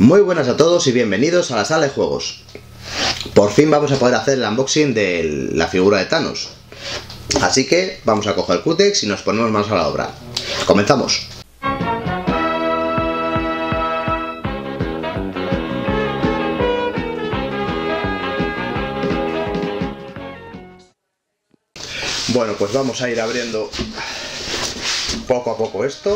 Muy buenas a todos y bienvenidos a la sala de juegos. Por fin vamos a poder hacer el unboxing de la figura de Thanos. Así que vamos a coger el cútex y nos ponemos manos a la obra. ¡Comenzamos! Bueno, pues vamos a ir abriendo poco a poco esto.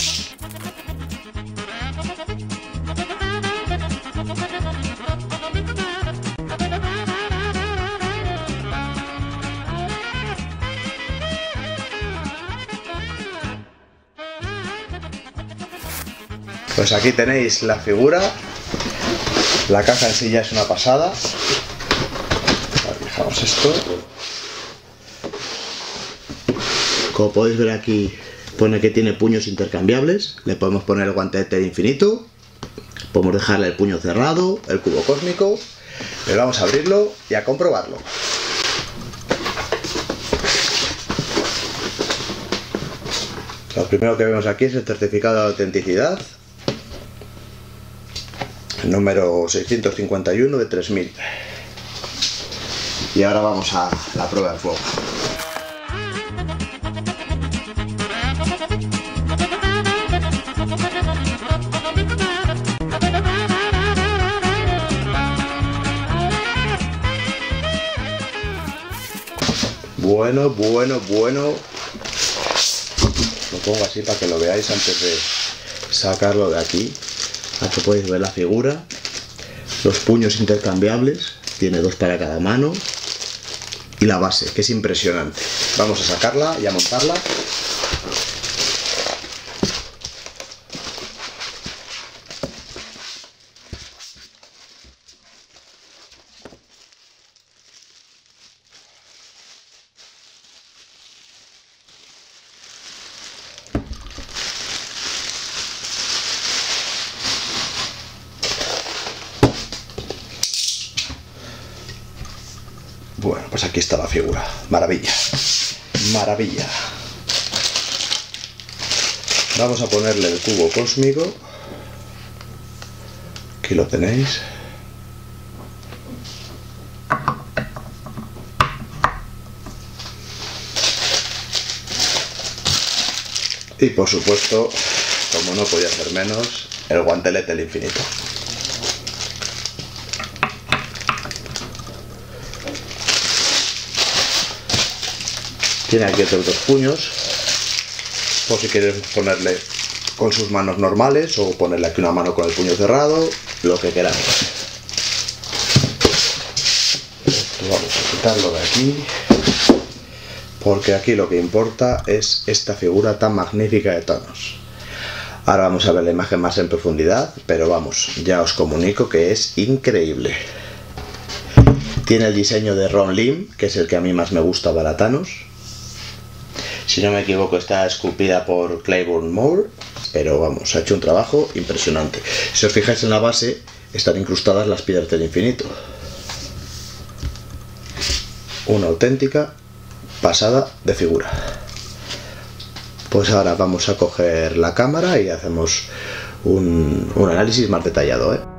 Pues aquí tenéis la figura. La caja en sí ya es una pasada. Dejamos esto. Como podéis ver aquí pone que tiene puños intercambiables. Le podemos poner el guantelete de infinito. Podemos dejarle el puño cerrado, el cubo cósmico. Pero vamos a abrirlo y a comprobarlo. Lo primero que vemos aquí es el certificado de autenticidad. El número 651 de 3000. Y ahora vamos a la prueba de fuego. Bueno. Lo pongo así para que lo veáis antes de sacarlo de aquí. Aquí podéis ver la figura, los puños intercambiables, tiene dos para cada mano, y la base, que es impresionante. Vamos a sacarla y a montarla. Bueno, pues aquí está la figura. Maravilla. Vamos a ponerle el cubo cósmico. Aquí lo tenéis. Y por supuesto, como no podía ser menos, el guantelete del infinito. Tiene aquí otros dos puños, por si queréis ponerle con sus manos normales o ponerle aquí una mano con el puño cerrado, lo que queráis. Esto vamos a quitarlo de aquí, porque aquí lo que importa es esta figura tan magnífica de Thanos. Ahora vamos a ver la imagen más en profundidad, pero vamos, ya os comunico que es increíble. Tiene el diseño de Ron Lim, que es el que a mí más me gusta para Thanos. Si no me equivoco está esculpida por Claiborne Moore, pero vamos, ha hecho un trabajo impresionante. Si os fijáis en la base, están incrustadas las piedras del infinito. Una auténtica pasada de figura. Pues ahora vamos a coger la cámara y hacemos un análisis más detallado, ¿eh?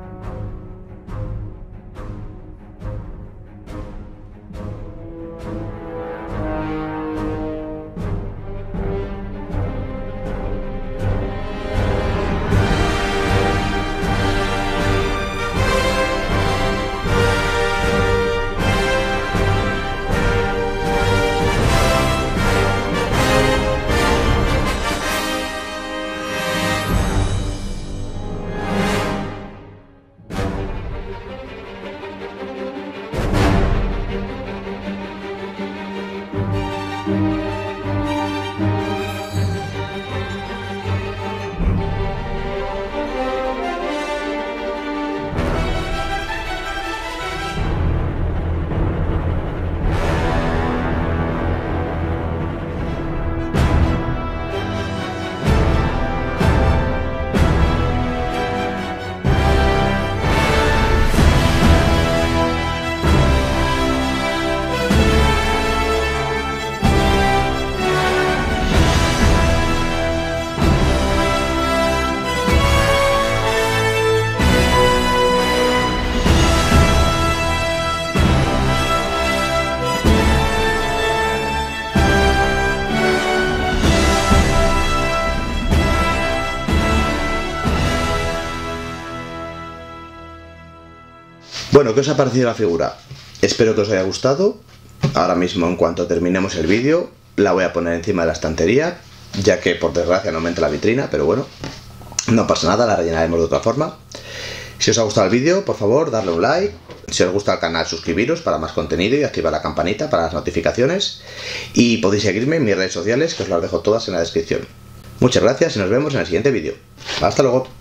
Bueno, ¿qué os ha parecido la figura? Espero que os haya gustado. Ahora mismo, en cuanto terminemos el vídeo, la voy a poner encima de la estantería, ya que por desgracia no me entra la vitrina, pero bueno, no pasa nada, la rellenaremos de otra forma. Si os ha gustado el vídeo, por favor, darle un like. Si os gusta el canal, suscribiros para más contenido y activar la campanita para las notificaciones. Y podéis seguirme en mis redes sociales, que os las dejo todas en la descripción. Muchas gracias y nos vemos en el siguiente vídeo. Hasta luego.